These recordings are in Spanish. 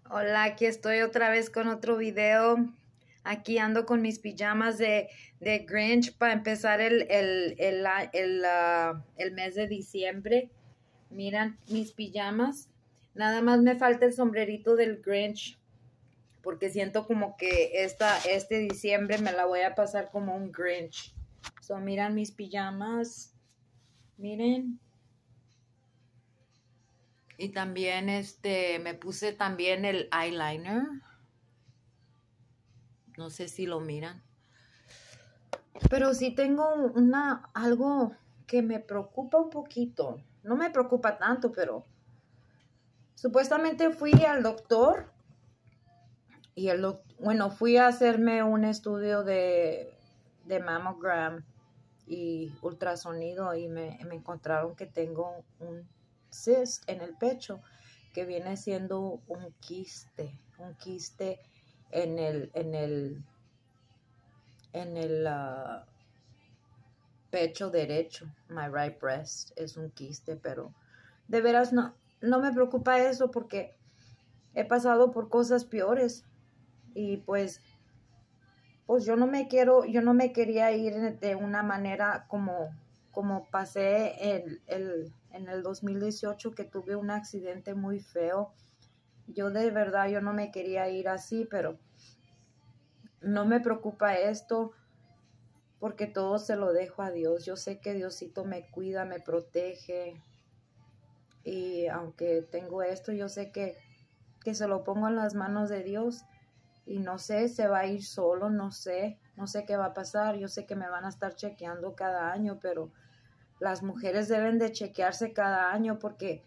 Hola, aquí estoy otra vez con otro video. Aquí ando con mis pijamas de Grinch para empezar el mes de diciembre. Miran mis pijamas. Nada más me falta el sombrerito del Grinch porque siento como que este diciembre me la voy a pasar como un Grinch. So, miran mis pijamas. Miren. Y también me puse también el eyeliner. No sé si lo miran. Pero sí tengo algo que me preocupa un poquito. No me preocupa tanto, pero supuestamente fui al doctor y fui a hacerme un estudio de mammogram y ultrasonido y me encontraron que tengo un cyst en el pecho que viene siendo un quiste en el pecho derecho. My right breast es un quiste, pero de veras no me preocupa eso porque he pasado por cosas peores y pues yo no me quería ir de una manera como pasé en el 2018, que tuve un accidente muy feo. Yo de verdad, yo no me quería ir así, pero no me preocupa esto porque todo se lo dejo a Dios. Yo sé que Diosito me cuida, me protege, y aunque tengo esto, yo sé que se lo pongo en las manos de Dios. Y no sé, se va a ir solo, no sé qué va a pasar. Yo sé que me van a estar chequeando cada año, pero las mujeres deben de chequearse cada año porque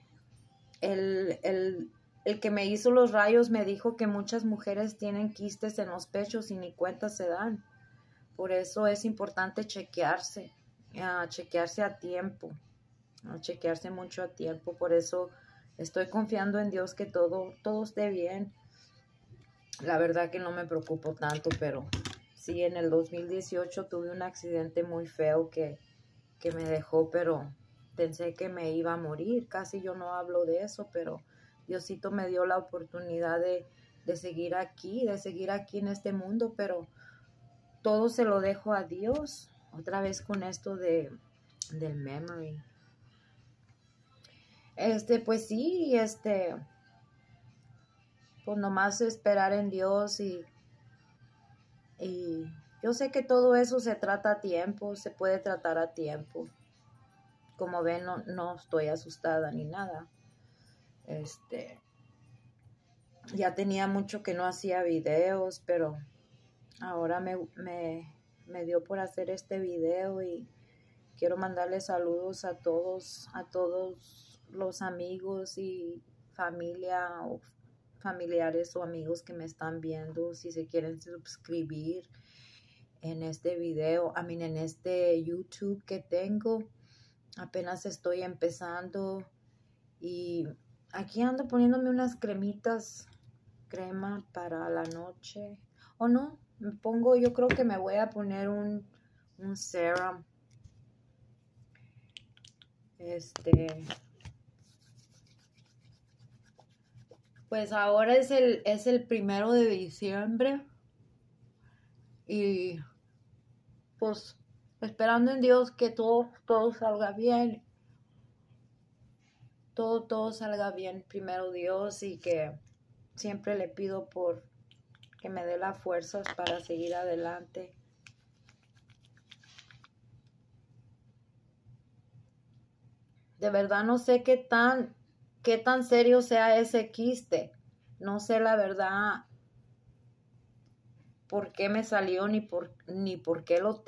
el que me hizo los rayos me dijo que muchas mujeres tienen quistes en los pechos y ni cuenta se dan. Por eso es importante chequearse a tiempo, chequearse mucho a tiempo. Por eso estoy confiando en Dios que todo esté bien. La verdad que no me preocupo tanto, pero sí, en el 2018 tuve un accidente muy feo que me dejó, pero pensé que me iba a morir. Casi yo no hablo de eso, pero Diosito me dio la oportunidad de seguir aquí en este mundo, pero todo se lo dejo a Dios. Otra vez con esto del memory. Pues sí, pues nomás esperar en Dios y yo sé que todo eso se trata a tiempo, se puede tratar a tiempo. Como ven, no estoy asustada ni nada. Ya tenía mucho que no hacía videos, pero ahora me dio por hacer este video y quiero mandarle saludos a todos los amigos y familia o familiares o amigos que me están viendo. Si se quieren suscribir en este video, en este YouTube que tengo, apenas estoy empezando y aquí ando poniéndome unas crema para la noche. O no, yo creo que me voy a poner un serum. Pues ahora es el 1 de diciembre y pues esperando en Dios que todo salga bien. Todo salga bien, primero Dios, y que siempre le pido por que me dé las fuerzas para seguir adelante. De verdad no sé qué tan serio sea ese quiste. No sé la verdad por qué me salió ni por qué lo